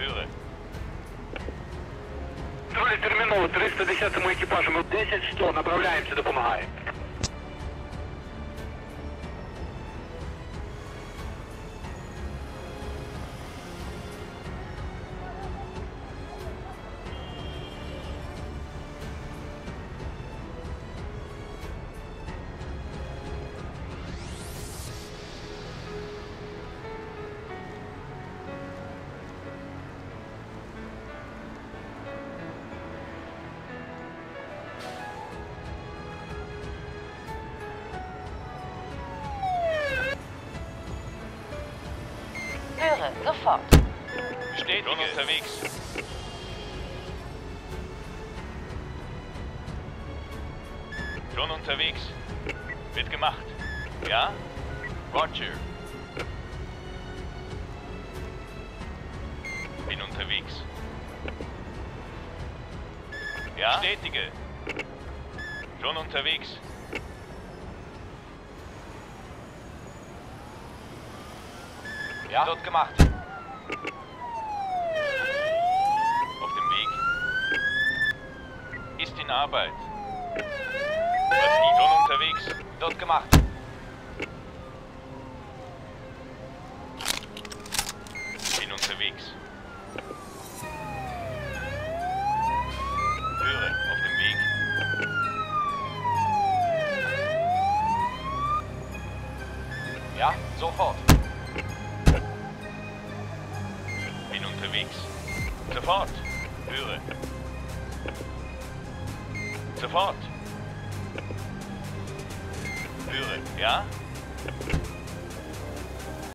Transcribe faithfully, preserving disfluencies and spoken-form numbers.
Höre. Тролль терминал, триста десятому экипажу, мы десять сто, направляемся, допомагаем. Höre, sofort. Bestätige. Schon unterwegs. Schon unterwegs. Wird gemacht. Ja? Roger. Bin unterwegs. Ja? Bestätige. Schon unterwegs. Ja? Dort gemacht. Auf dem Weg. Ist in Arbeit. Was geht? Schon unterwegs. Dort gemacht. Bin unterwegs. Höre, auf dem Weg. Ja, sofort. Bin unterwegs. Sofort. Höre. Sofort. Höre. Ja?